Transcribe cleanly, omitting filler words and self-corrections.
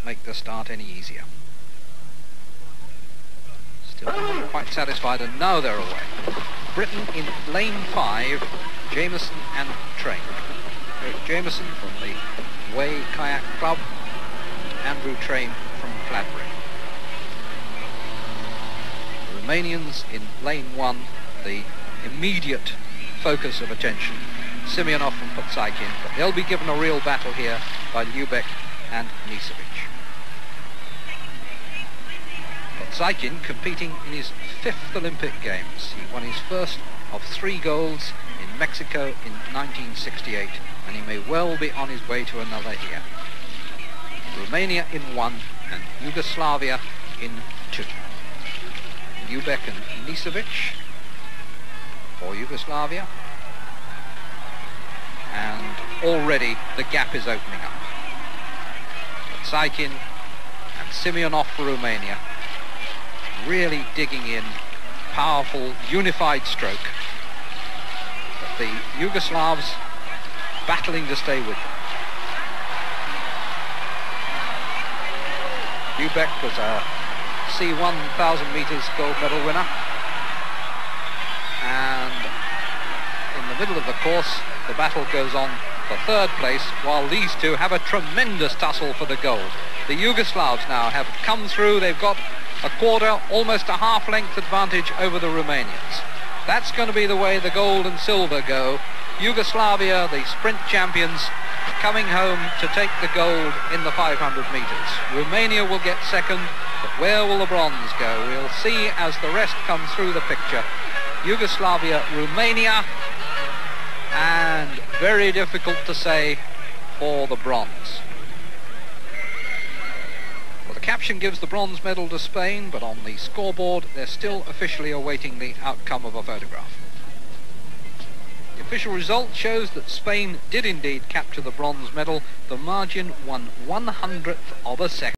make the start any easier. Still not quite satisfied, and now they're away. Britain in lane 5, Jameson and Train. Eric Jameson from the Way Kayak Club, Andrew Train from Cladbury. The Romanians in lane 1, the immediate focus of attention, Simeonov and Potsaikin, but they'll be given a real battle here by Lubek and Nisevic. Potsaikin competing in his 5th Olympic Games. He won his first of 3 golds in Mexico in 1968, and he may well be on his way to another here. Romania in 1 and Yugoslavia in 2. Lubek and Nisevic for Yugoslavia, and already the gap is opening up. Potsaikin and Simeonov for Romania, really digging in, powerful, unified stroke. But the Yugoslavs battling to stay with them. Lubek was a C1000 meters gold medal winner, and in the middle of the course the battle goes on for 3rd place, while these two have a tremendous tussle for the gold. The Yugoslavs now have come through. They've got a quarter, almost a half-length advantage over the Romanians. That's going to be the way the gold and silver go. Yugoslavia, the sprint champions, coming home to take the gold in the 500 meters. Romania will get 2nd, but where will the bronze go? We'll see as the rest come through the picture. Yugoslavia, Romania, and very difficult to say for the bronze. Well, the caption gives the bronze medal to Spain, but on the scoreboard they're still officially awaiting the outcome of a photograph. The official result shows that Spain did indeed capture the bronze medal. The margin 1/100th of a second.